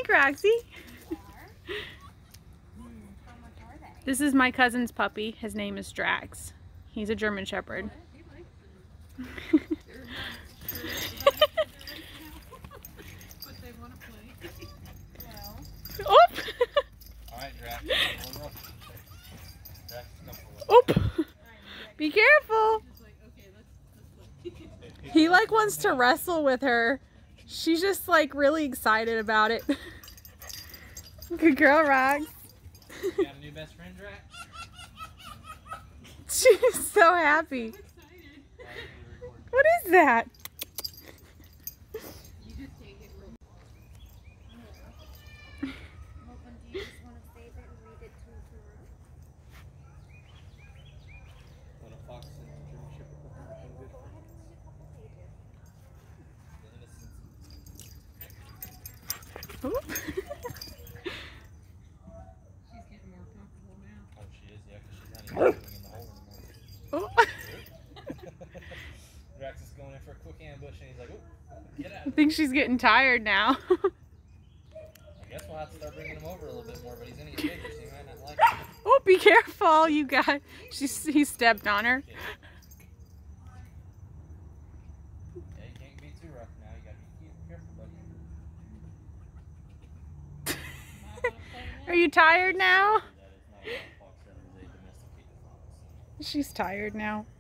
look, Roxy. This is my cousin's puppy. His name is Drax. He's a German Shepherd. Oop! Alright, Drax. Oop! Be careful! He like wants to wrestle with her. She's just like really excited about it. Good girl, Rox. You got a new best friend, Drax? She's so happy. What is that? Oop. She's getting more comfortable now. Oh, she is, yeah, because she's not even living in the hole anymore. Drax is going in for a quick ambush and he's like, "Oop, get out." I think she's getting tired now. I guess we'll have to start bringing him over a little bit more, but he's gonna get bigger, so he might not like it. Oh, be careful, you guys. He stepped on her. Yeah, you can't be too rough now. You gotta be careful, buddy. Are you tired now? She's tired now.